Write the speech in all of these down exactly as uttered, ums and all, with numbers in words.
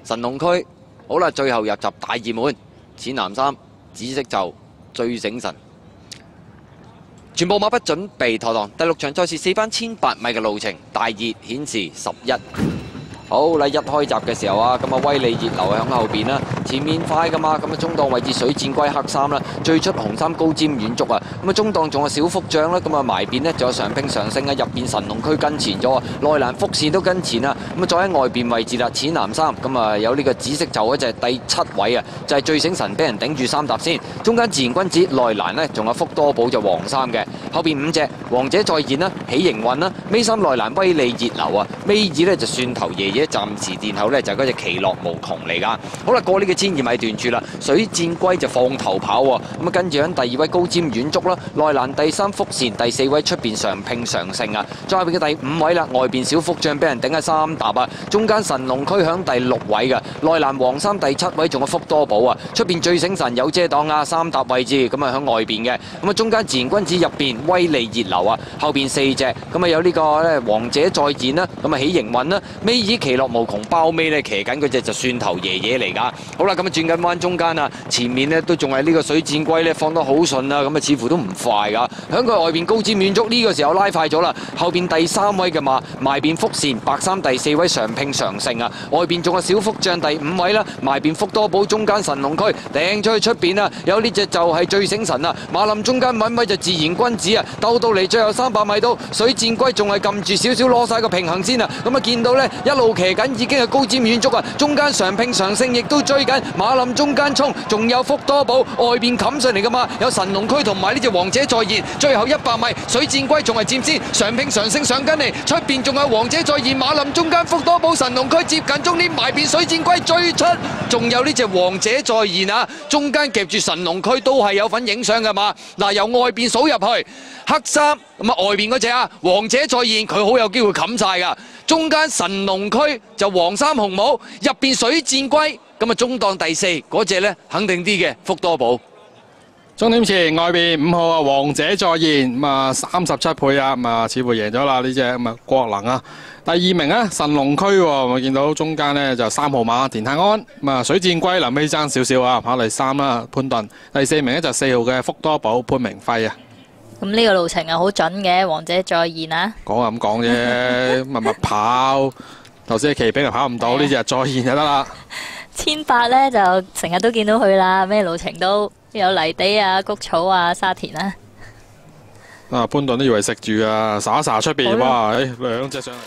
神龍區。好啦，最後入閘大熱門，淺藍衫、紫色袖、醉醒神。全部馬不準備妥當。第六場賽事四班千八米嘅路程，大熱顯示十一。好啦，一開閘嘅時候啊，咁啊威利熱流響後邊啦，前面快噶嘛，咁啊中檔位置水箭龜黑衫啦，最出紅衫高尖遠足啊，咁啊中檔仲有小福將啦，咁啊埋邊呢，仲有上拼上升啊，入邊神龍區跟前咗啊，內欄福線都跟前啊，咁啊再喺外邊位置啦，淺藍衫，咁啊有呢個紫色袖嗰隻第七位啊，就係醉醒神俾人頂住三搭先，中間自然君子內欄呢，仲有福多寶就黃衫嘅，後邊五隻王者再現啦，喜盈運啦，尾三內欄威利熱流啊，尾二呢就蒜頭爺爺。暫時殿後呢，就係嗰隻奇樂無窮嚟噶。好啦，過呢個千二米段處啦，水箭龜就放頭跑喎。咁啊，跟住喺第二位高尖遠足啦，內欄第三福線，第四位出邊上拼上勝啊。再後邊嘅第五位啦，外邊小福將俾人頂喺三搭啊。中間神龍區響第六位嘅，內欄黃衫第七位仲有福多寶啊。出邊醉醒神有遮擋啊，三搭位置咁啊響外邊嘅。咁啊中間自然君子入邊威利熱流啊，後邊四隻咁啊有呢個咧王者再現啦，咁啊喜盈運啦，尾以奇樂無窮包尾咧騎緊嗰隻就蒜頭爺爺嚟噶。好啦，咁啊轉緊彎中間啊，前面呢都仲係呢個水箭龜咧放得好順啊，咁啊似乎都唔快噶。響佢外邊高尖遠足呢個時候拉快咗啦，後邊第三位嘅馬埋邊福線白衫第四位上拼上勝啊，外邊仲有小福將第五位啦，埋邊福多寶中間神龍區掟出去出邊啊，有呢隻就係醉醒神啊，馬林中間揾位就自然君子啊，鬥到嚟最後三百米到水箭龜仲係撳住少少攞晒個平衡先啊，咁啊見到呢一路騎緊已經係高尖遠足啊，中間上拼上勝亦都追緊，馬林中間衝，仲有福多寶外邊冚上嚟噶嘛，有神龍區同埋呢隻王者再現，最後一百米水箭龜仲係佔先，上拼上勝上緊嚟，出邊仲有王者再現，馬林中間福多寶神龍區接近終點，埋邊水箭龜追出，仲有呢隻王者再現啊，中間夾住神龍區都係有份影相噶嘛，嗱由外邊數入去，黑衫咁啊外邊嗰隻啊王者再現佢好有機會冚晒噶。中間神龍區就黃衫紅帽，入邊水箭龜，咁啊中檔第四嗰隻呢肯定啲嘅福多寶。 終點前外邊五號啊王者再現，咁啊三十七倍啊，咁啊似乎贏咗啦呢隻咁啊國能啊。第二名啊神龍區喎，我見到中間呢就三號馬田泰安，咁啊水箭龜臨尾爭少少啊，跑第三啦潘頓。第四名呢就四號嘅福多寶潘明輝啊。 咁呢個路程啊好準嘅，王者再現啊！ 講係咁講啫，密密跑。頭先騎兵就跑唔到，呢隻再現就得啦。 千八呢就成日都見到佢啦，咩路程都有泥地啊、谷草啊、沙田啊。 啊潘頓都以為食住啊，撒一撒出邊，哇！誒兩隻上嚟。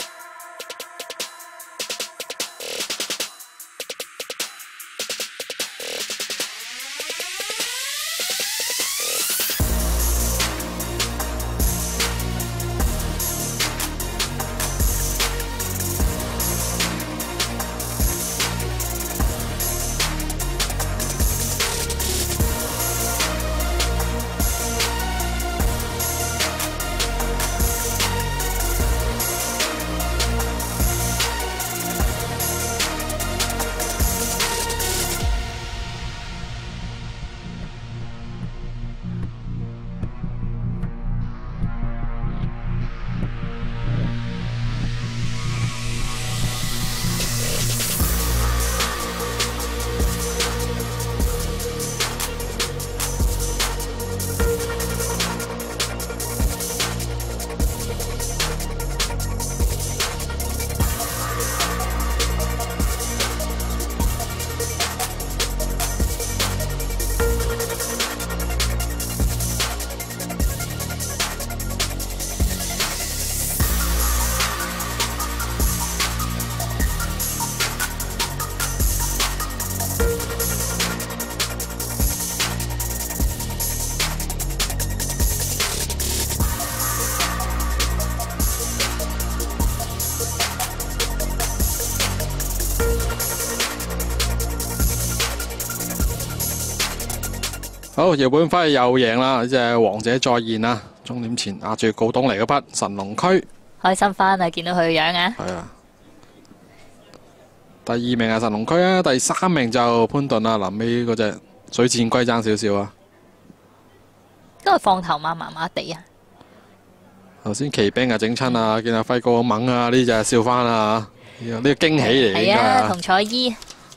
好，姚本輝又贏啦！呢隻王者再現啦，終點前壓住高東嚟嗰匹神龍區， 開心翻啊！見到佢嘅樣啊！ 係啊，第二名係神龍區啊，第三名就潘頓啊，臨尾嗰隻水箭龜爭少少啊。 都係放頭馬麻麻地啊！ 頭先騎兵啊整親啊，見阿輝哥猛啊，呢隻笑翻啊！ 呢個驚喜嚟嘅應該係啊， 係同彩衣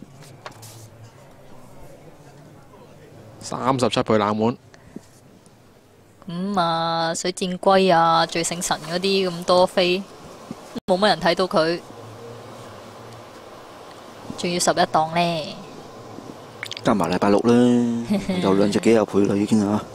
三十七倍冷門。 咁啊，水箭龜啊，最醒神嗰啲咁多飛，冇乜人睇到佢，仲要十一檔呢。 加埋禮拜六啦，有兩隻幾有倍啦已經啊！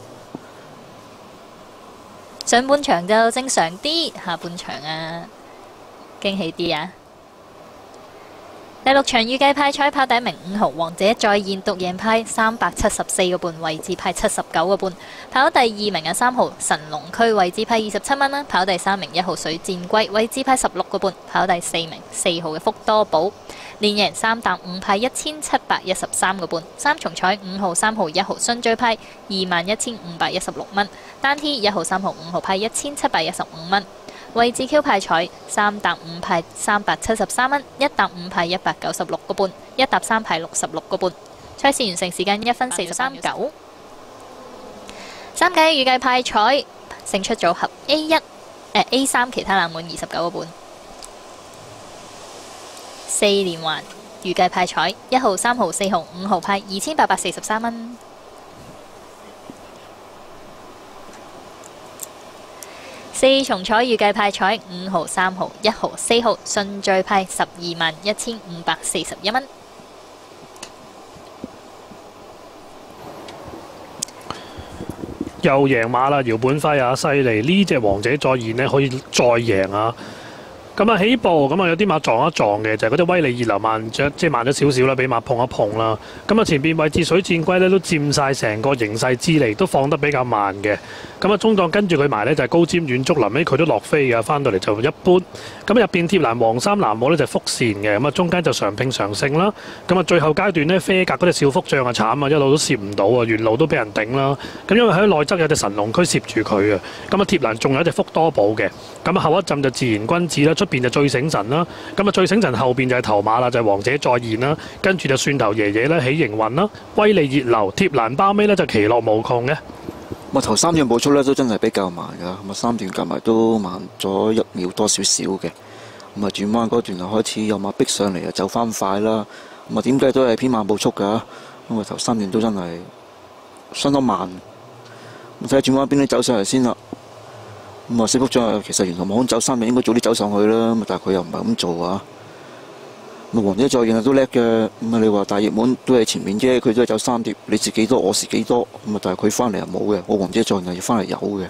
上半場就正常啲，下半場啊驚喜啲啊！第六場預計派彩跑第一名五號王者再現獨贏派三百七十四個半，位置派七十九個半。跑第二名嘅三號神龍區位置派二十七蚊啦。跑第三名一號水箭龜位置派十六個半。跑第四名四號嘅福多寶連贏三搭五派一千七百一十三個半。三重彩五號三號一號順序派二萬一千五百一十六蚊。單 T 一號三號五號派一千七百一十五蚊。位置 Q 派彩三搭五派三百七十三蚊，一搭五派一百九十六個半，一搭三派六十六個半。賽事完成時間一分四十三九。三計預計派彩勝出組合 A 一、呃、A 三其他冷門二十九個半。四連環預計派彩一號、三號、四號、五號派二千八百四十三蚊。四重彩預計派彩五號、三號、一號、四號順序派十二萬一千五百四十一蚊。 又贏馬啦，姚本輝啊，犀利！呢隻王者再現呢，可以再贏啊！咁啊起步咁啊有啲馬撞一撞嘅，就係嗰隻威利熱流慢咗，即係慢咗少少啦，俾馬碰一碰啦。咁啊前邊位置水箭龜咧都佔晒成個形勢之利，都放得比較慢嘅。咁啊中檔跟住佢埋呢，就係高瞻遠矚，臨尾佢都落飛嘅，翻到嚟就一般。咁入邊貼欄黃衫藍帽呢，就係福線嘅，咁啊中間就常拼常勝啦。咁啊最後階段呢，啡格嗰隻小福將啊慘啊，一路都攝唔到啊，沿路都俾人頂啦。咁因為喺內側有隻神龍區攝住佢啊，咁啊貼欄仲有一隻福多寶嘅。咁啊後一陣就自然君子啦，出邊就最醒神啦。咁啊最醒神後邊就係頭馬啦，就係、是、王者再現啦。跟住就蒜頭爺爺啦，喜盈運啦，威利熱流貼欄包尾呢，就其樂無窮嘅。 咁啊頭三段步速咧都真係比較慢㗎，咁啊三段夾埋都慢咗一秒多少少嘅。咁啊轉彎嗰段就開始有馬逼上嚟啊，走翻快啦。咁啊點解都係偏慢步速㗎？咁啊頭三段都真係相當慢。咁睇下轉彎邊啲走上嚟先啦。咁啊四福將其實原來望走三段應該早啲走上去啦，咁但係佢又唔係咁做啊。咁啊王者再現都叻嘅，咁啊你話大熱門都係前面啫，佢都係走三碟，你自己多我是幾多，咁啊但係佢翻嚟又冇嘅，我王者再現要翻嚟有嘅。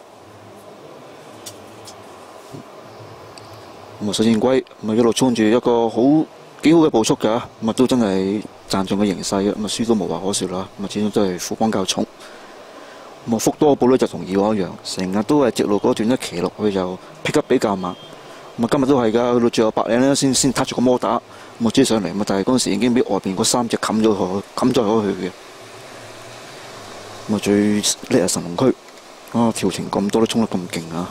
咁啊水箭龜咁啊一路衝住一個好幾好嘅步速㗎，咁啊都真係賺中嘅形勢嘅，咁啊輸都無話可説啦，咁啊始終都係負光較重。咁啊福多寶咧就同以往一樣，成日都係直路嗰段一騎落去就 pick up 比較慢。咁啊今日都係㗎，去到最後百零咧先先撻住個摩打，咁啊追上嚟，咁啊但係嗰陣時已經俾外邊嗰三隻冚咗佢，冚咗咗佢嘅。咁啊最叻係神龍區，啊調情咁多都衝得咁勁啊！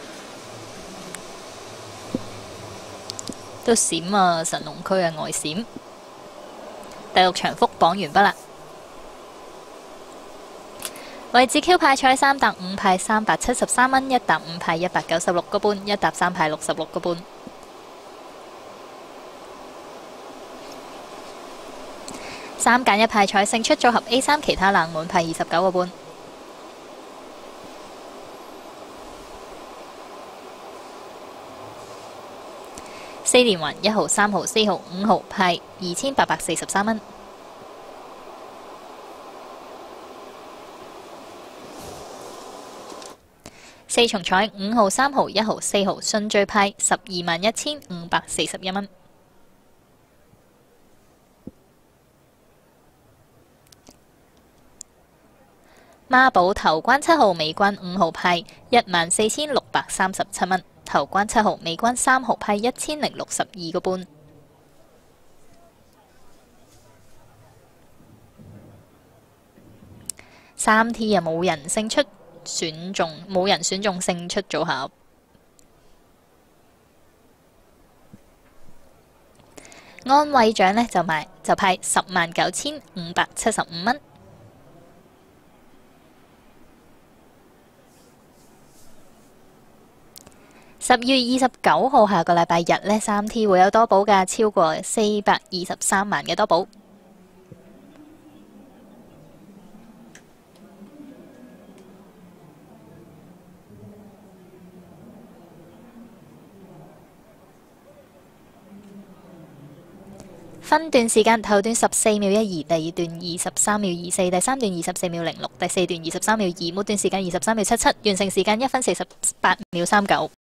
都閃啊！神龍區嘅外閃。第六場福榜完畢啦。位置 Q 派彩三搭五派三百七十三蚊，一搭五派一百九十六個半，一搭三派六十六個半。三揀一派彩勝出組合 A 三其他冷門派二十九個半。四連環一號、三號、四號、五號派二千八百四十三蚊。四重彩五號、三號、一號、四號順序派十二萬一千五百四十一蚊。孖寶頭關七號、尾關五號派一萬四千六百三十七蚊。頭關七號、尾關三號派一千零六十二個半。三 T 啊冇人勝出選中，冇人選中勝出組合。安慰獎呢就賣就派十萬九千五百七十五蚊。 十月二十九號下個禮拜日呢，三 T 會有多寶價超過四百二十三萬嘅多寶。分段時間頭段十四秒一二，第二段二十三秒二四，第三段二十四秒零六，第四段二十三秒二，末段時間二十三秒七七，完成時間一分四十八秒三九。